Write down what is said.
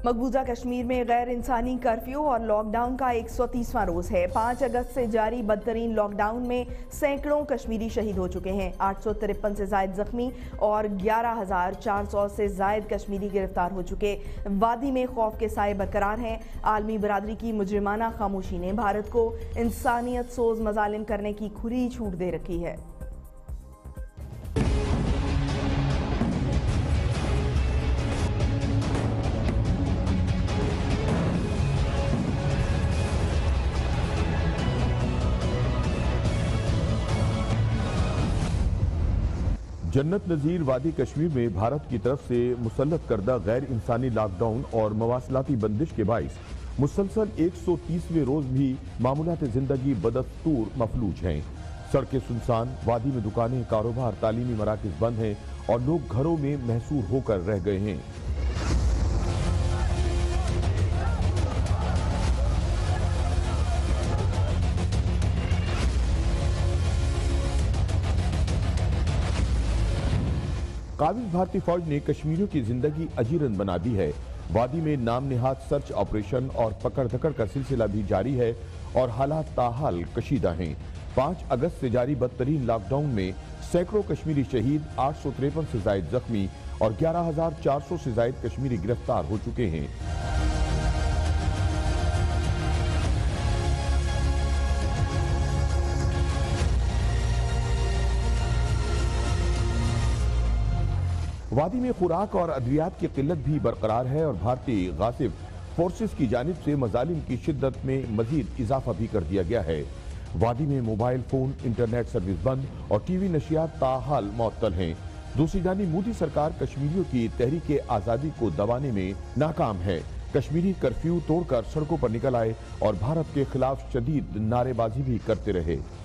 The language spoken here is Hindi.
मकबूजा कश्मीर में गैर इंसानी कर्फ्यू और लॉकडाउन का 130वां रोज है। 5 अगस्त से जारी बदतरीन लॉकडाउन में सैकड़ों कश्मीरी शहीद हो चुके हैं। 853 से जायद जख्मी और 11,400 से जायद कश्मीरी गिरफ्तार हो चुके। वादी में खौफ के साए बरकरार हैं। आलमी बरादरी की मुजरिमाना खामोशी ने भारत को इंसानियत सोज मजालिम करने की खुली छूट दे रखी है। जन्नत नज़ीर वादी कश्मीर में भारत की तरफ से मुसल्लत करदा गैर इंसानी लॉकडाउन और मवासलाती बंदिश के बाइस मुसलसल 130वें रोज भी मामूलात जिंदगी बदस्तूर मफलूज हैं। सड़कें सुनसान, वादी में दुकानें, कारोबार, तालीमी मराकज बंद हैं और लोग घरों में महसूर होकर रह गए हैं। काबिज भारतीय फौज ने कश्मीरियों की जिंदगी अजीरन बना दी है। वादी में नाम निहाद सर्च ऑपरेशन और पकड़ धकड़ का सिलसिला भी जारी है और हालात ताहाल कशीदा हैं। 5 अगस्त से जारी बदतरीन लॉकडाउन में सैकड़ों कश्मीरी शहीद, 853 से जायद जख्मी और 11,400 से जायद कश्मीरी गिरफ्तार हो चुके हैं। वादी में खुराक और अद्वियात की किल्लत भी बरकरार है और भारतीय गासिब फोर्सेस की जानिब से मजालिम की शिद्दत में मजीद इजाफा भी कर दिया गया है। वादी में मोबाइल फोन, इंटरनेट सर्विस बंद और टीवी नशियात ताहाल मुअत्तल हैं। दूसरी जानिब मोदी सरकार कश्मीरियों की तहरीक आज़ादी को दबाने में नाकाम है। कश्मीरी कर्फ्यू तोड़कर सड़कों पर निकल आए और भारत के खिलाफ शदीद नारेबाजी भी करते रहे।